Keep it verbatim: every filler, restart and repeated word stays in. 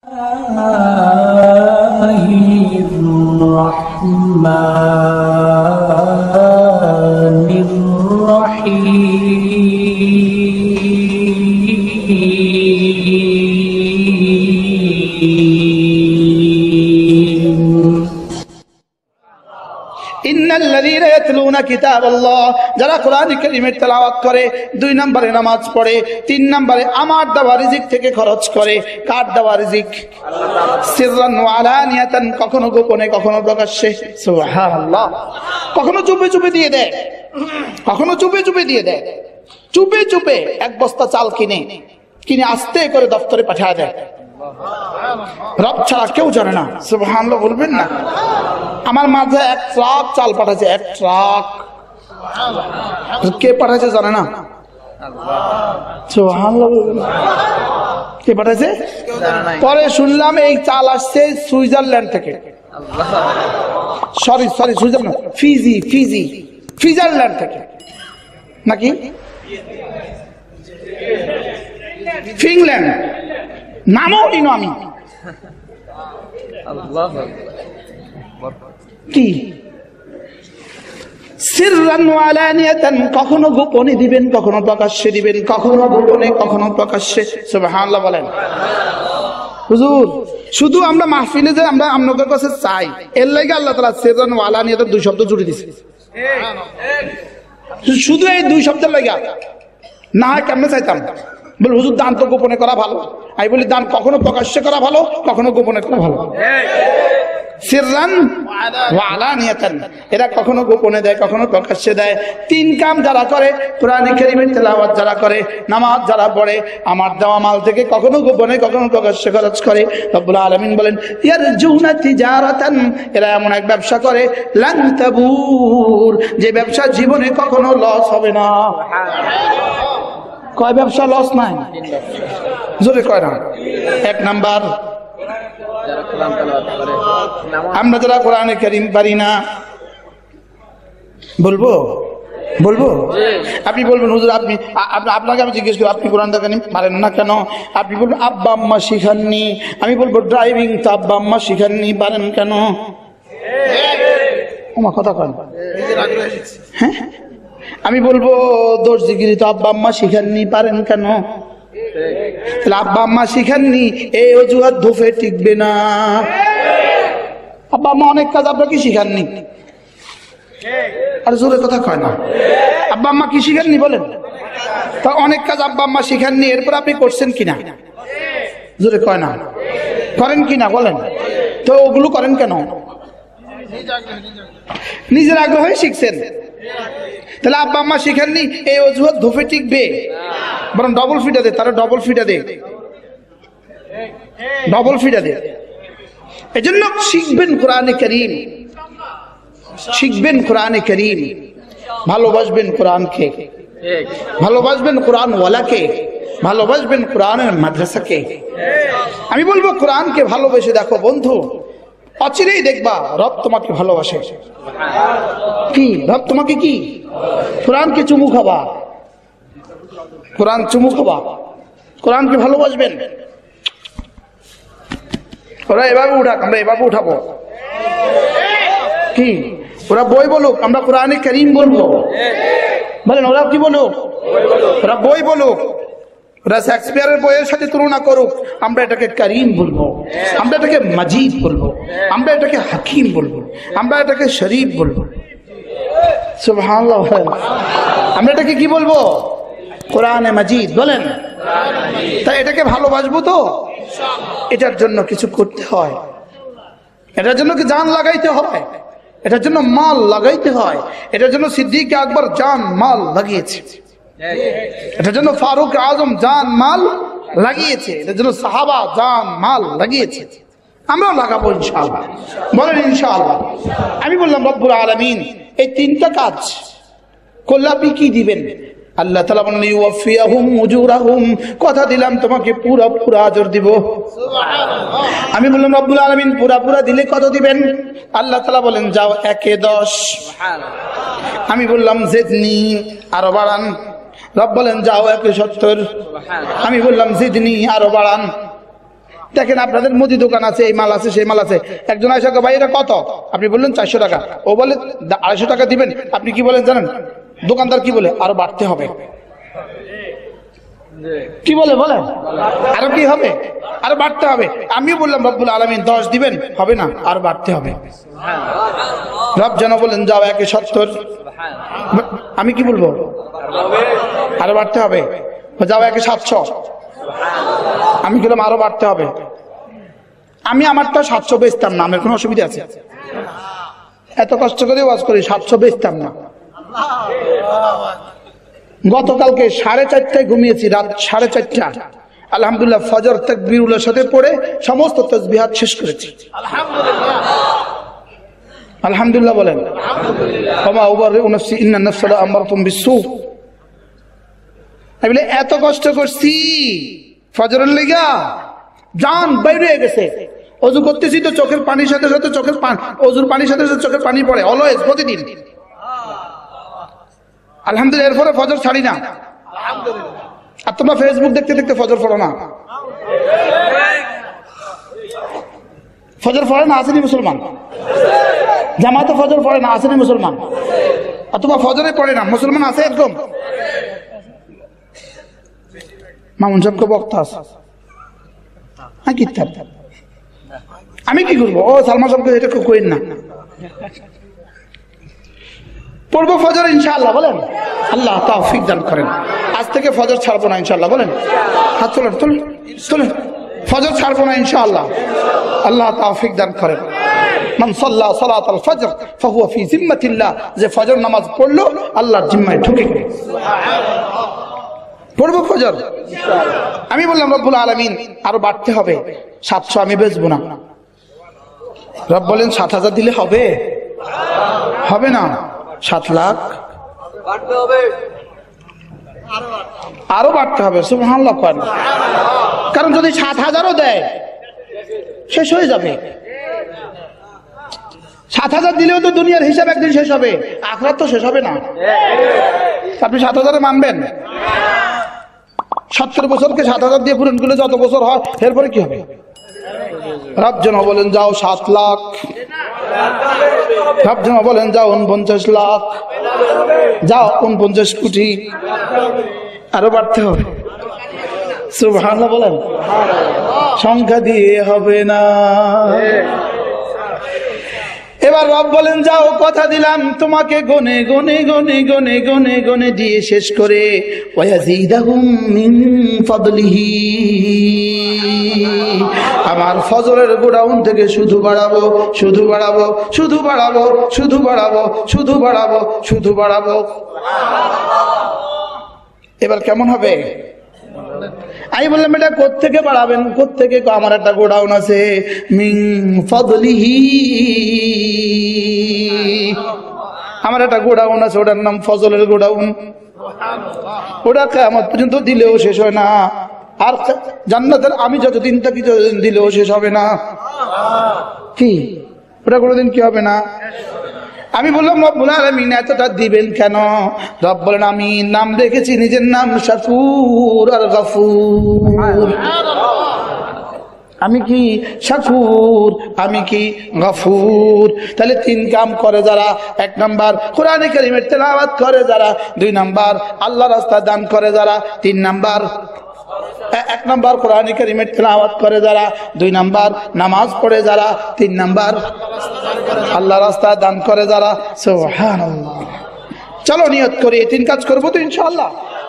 যারা কোরআন কারীমের তেলাওয়াত করে, দুই নম্বরে নামাজ পড়ে, তিন নম্বরে আমার দেওয়া রিজিক থেকে খরচ করে। কার দেওয়া রিজিক? সিররান ওয়া আলানিয়াতান, কখনো গোপনে কখনো প্রকাশ্যে। সুবহানাল্লাহ। কখনো চুপে চুপে দিয়ে দেয়, কখনো চুপে চুপে দিয়ে দেয়। চুপে চুপে এক বস্তা চাল কিনে কিনে আস্তে করে দপ্তরে পাঠিয়ে দেয়, রব ছাড়া কেউ জানে না। সুবহানাল্লাহ বলবেন না? আমার মাঝে এক ট্রাক চাল পাঠাচ্ছে, এক ট্রাক। কে পাঠাচ্ছে জানে না? সুবহানাল্লাহ বলবেন না? কে পাঠাচ্ছে? পরে শুনলাম এই চাল আসছে সুইজারল্যান্ড থেকে। Sorry sorry Switzerland, Fiji Fiji Switzerland থেকে নাকি ফিনল্যান্ড, নামও নিনো আমি। কি সিররান ওয়া আলানিয়াতান, কখনো গোপনে দিবেন কখনো প্রকাশ্যে দিবেন, কখনো গোপনে কখনো প্রকাশ্যে। সুবহানাল্লাহ বলেন। হুজুর শুধু আমরা মাহফিলে যে আমরা আপনাদের কাছে চাই, এর লাগি আল্লাহ তাআলা সিররান ওয়া আলানিয়াতান দুই শব্দ জুড়ে দিয়েছে। শুধু এই দুই শব্দের লাগি, না হয় কেমনে চাইতাম? বল হুজুর দান তো গোপনে করা ভালো। আমি বলি দান কখনো প্রকাশ্যে করা ভালো, কখনো গোপনে করা ভালো। সিররান ওয়া আলানিয়াতান, এরা কখনো গোপনে দেয় কখনো প্রকাশ্যে দেয়। তিন কাম যারা করে, কোরআন কারীমের তেলাওয়াত যারা করে, নামাজ যারা পড়ে, আমার দেওয়া মাল থেকে কখনো গোপনে কখনো প্রকাশ্যে খরচ করে। রব্বুল আলামিন বলেন ইয়ারজুনা তিজারাতান, এরা এমন এক ব্যবসা করে লান তাবুর, যে ব্যবসা জীবনে কখনো লস হবে না। কয় ব্যবসা লস নাই? জোরে কয় না? এক নাম্বার, আমরা যারা কোরআনে কারীম পারি না, বলবো বলবো আপনি বলবেন হুজুর আপনি আপনাকে আমি জিজ্ঞেস করি আপনি কোরআন কারীম পারেন না কেন? আপনি বলবেন আব্বা আম্মা শিখাননি। আমি বলবো ড্রাইভিং তো আব্বা আম্মা শিখাননি, পারেন কেন? আমার কথা কন। হ্যাঁ, আমি বলবো দোষ জিগিরি তো আব্বা আম্মা শিখাননি, পারেন কেন? তাহলে আব্বা আম্মা শিখাননি, এই অজুহাত ধোফে টিকবে না। আব্বা আম্মা অনেক কাজ আপনাকে শিখাননি, আর জোরে কথা কয় না। আব্বা আম্মা কি শিখাননি বলেন? তা অনেক কাজ আব্বা আম্মা শিখাননি, এরপর আপনি করছেন কিনা? জোরে কয় না? করেন কিনা বলেন? তো ওগুলো করেন কেন? নিজের আগ্রহে শিখছেন। তাহলে আব্বা আম্মা শিখাননি, এই অজুহাত ধোফে টিকবে? বরং ডবল ফিটা দে, তারা ডবল ফিটা দে, ডবল ফিটা দে। এজন্য শিখবেন কোরআনে কারীম, শিখবেন কোরআনে কারীম, ভালোবাসবেন কোরআনকে, ভালোবাসবেন কোরআন ওয়ালাকে, ভালোবাসবেন কোরআনের মাদ্রাসাকে। আমি বলবো কোরআনকে ভালোবেসে দেখো বন্ধু, অচিরেই দেখবা রব তোমাকে ভালোবাসে। কি রব তোমাকে কি? কোরআনকে চুমু খাবা, কোরআন চুমু খাবা, কোরআনকে ভালোবাসবেন। ওরা এভাবে উঠাক, আমরা এভাবে উঠাবো। কি ওরা বই বলুক, আমরা কোরআনে কারীম বলবো। বলেন ওরা কি বলুক? ওরা বই বলুক, ওরা শেক্সপিয়ারের বইয়ের সাথে তুলনা করুক, আমরা এটাকে কারীম বলবো, আমরা এটাকে মাজিদ বলবো, আমরা এটাকে হাকিম বলবো, আমরা এটাকে শরীফ বলবো। সুবহানাল্লাহ। আমরা এটাকে কি বলবো? কোরআনে মাজিদ বলেন। তাই এটাকে ভালোবাসবো তো, এটার জন্য কিছু করতে হয়, এটার জন্য কি জান লাগাইতে হয়, এটার জন্য মাল লাগাইতে হয়। এটার জন্য সিদ্দিক আকবর জান মাল লাগিয়েছে, এটার জন্য ফারুক আজম জান মাল লাগিয়েছে, এটার জন্য সাহাবা জান মাল লাগিয়েছে। আমরাও লাগাবো ইনশাআল্লাহ। বলেন ইনশাআল্লাহ। আমি বললাম রব্বুল আলামিন এই তিনটা কাজ করলে আপনি কি দিবেন? আল্লাহ তাআলা বলেন ইউওয়াফিয়াহুম উজুরাহুম, কথা দিলাম তোমাকে পুরো পুরো আজর দিব। সুবহানাল্লাহ। আমি বললাম রব্বুল আলামিন পুরো পুরো দিলে কত দিবেন? আল্লাহ তাআলা বলেন যাও একে দশ। সুবহানাল্লাহ। আমি বললাম জিদনি, আরো বাড়ান। রব বলেন যাও একে সত্তর। সুবহানাল্লাহ। আমি বললাম জিদনি, আরো বাড়ান। দেখেন আপনাদের মুদি দোকান আছে, এই মাল আছে সেই মাল আছে, একজন আয়সা ভাই এটা কত, আপনি বললেন চারশো টাকা, ও বলে আড়াইশো টাকা দিবেন, আপনি কি বলেন জানেন? দোকানদার কি বলে? আরো বাড়তে হবে। কি বলে বলেন? আরো কি হবে? আরো বাড়তে হবে। আমি বললাম রব্বুল আলামিন দশ দিবেন, হবে না, আরো বাড়তে হবে। রব যেন বলেন যাও একে সত্তর, আমি কি বলবো? আরো বাড়তে হবে। যাও একে সাতশো, আমি বললাম আরো বাড়তে হবে। আমি আমারটা সাতশো বেচতাম না, আমার কোনো অসুবিধা আছে? এত কষ্ট করে ওয়াজ করি, সাতশো বেচতাম না। গতকালকে সাড়ে চারটায় ঘুমিয়েছি, রাত সাড়ে চারটা, আলহামদুলিল্লাহ ফজর তাকবীরের সাথে পড়ে সমস্ত তাসবিহাত শেষ করেছি। আলহামদুলিল্লাহ বলেন। ওমা উবাররিউ নাফসি ইন্না নাফসা লাআমারাতুম বিসসু। আমি বলে এত কষ্ট করছি ফজরের লাগা, জান বাইরে হয়ে গেছে। অজু করতেছি তো চোখের পানির সাথে সাথে চোখের পানি, অজুর পানির সাথে সাথে চোখের পানি পড়ে অলওয়েজ, প্রতিদিন। আলহামদুলিল্লাহ এরপরে ফজর ছাড়ি না। আর তোমরা ফেসবুক দেখতে দেখতে ফজর পড়ো না? ফজর পড়ে না আসেনি মুসলমান? জামাতে ফজর পড়ে না আসেনি মুসলমান? আর তোমার ফজরে পড়ে না মুসলমান আছে এরকম? মামুন সাহেবকে বক্তা আছে, হ্যাঁ কি আমি কি করবো? ও সালমান সাহেবকে এটা কইন না। পড়বো ফজর ইনশাআল্লাহ, বলেন আল্লাহ তৌফিক দান করেন। আজ থেকে ফজর ছাড়বো না ইনশাআল্লাহ, বলেন হাত তোলেন তোলেন তোলেন। ফজর ছাড়বো না ইনশাআল্লাহ, আল্লাহ তৌফিক দান করেন। মান সাল্লা সালাতাল ফজর ফাহুয়া ফি জিম্মাতিল্লাহ, যে ফজর নামাজ পড়লো আল্লাহর জিম্মায় ঢুকে গেল। পড়বো ফজর। আমি বললাম রব্বুল আলামিন আরো বাড়তে হবে, সাতশো আমি বেচবো না। রব বলেন সাত হাজার দিলে হবে? হবে না, সাত লাখ আরো বাড়তে হবে। সুবহানাল্লাহ। কারণ যদি সাত হাজারও দেয় শেষ হয়ে যাবে। সাত হাজার দিলেও তো দুনিয়ার হিসাব একদিন শেষ হবে, আখিরাত তো শেষ হবে না। আপনি সাত হাজারে মানবেন? সত্তর বছরকে সাত হাজার দিয়ে পূরণ করলে যত বছর হয়, এরপরে কি হবে? রব যেন বলেন যাও সাত লাখ, রব যেন বলেন যাও উনপঞ্চাশ লাখ, যাও উনপঞ্চাশ কোটি, আরো বাড়তে হবে। সুবহানাল্লাহ বলেন। সংখ্যা দিয়ে হবে না। এবার রব বলেন যাও কথা দিলাম তোমাকে গনে গনে গনে গনে গনে গনে দিয়ে শেষ করে ওয়ায়াজিদাহুম মিন ফাদলিহি, আমার ফজরের গোডাউন থেকে শুধু বাড়াবো শুধু বাড়াবো শুধু বাড়াবো শুধু বাড়াবো শুধু বাড়াবো শুধু বাড়াবো। এবার কেমন হবে? আমি বললাম এটা কোত্থেকে বাড়াবেন? কোত্থেকে? আমার একটা গোডাউন আছে, মিন ফাদলিহি, আমার একটা গোডাউন আছে, ওটার নাম ফজলের গোডাউন। ওটা কিয়ামত পর্যন্ত দিলেও শেষ হয় না, আর জান্নাতের আমি যতদিন থাকি ততদিন দিলেও শেষ হবে না। কি ওটা কোনোদিন কি হবে না? আমি বললাম রব্বুল আলামিন এতটা দিবেন কেন? রব বলেন আমি নাম রেখেছি নিজের নাম শাকুর আর গফুর। আমি কি শাকুর, আমি কি গফুর। তাহলে তিন কাম করে যারা, এক নাম্বার কোরআনে কারীমের তেলাওয়াত করে যারা, দুই নাম্বার আল্লাহর রাস্তায় দান করে যারা, তিন নাম্বার এক নাম্বার কোরআনে কারীমের তেলাওয়াত করে যারা, দুই নাম্বার নামাজ পড়ে যারা, তিন নাম্বার আল্লাহর রাস্তায় দান করে যারা। সুবহানাল্লাহ। চলো নিয়ত করি, তিন কাজ করবো তো ইনশাআল্লাহ।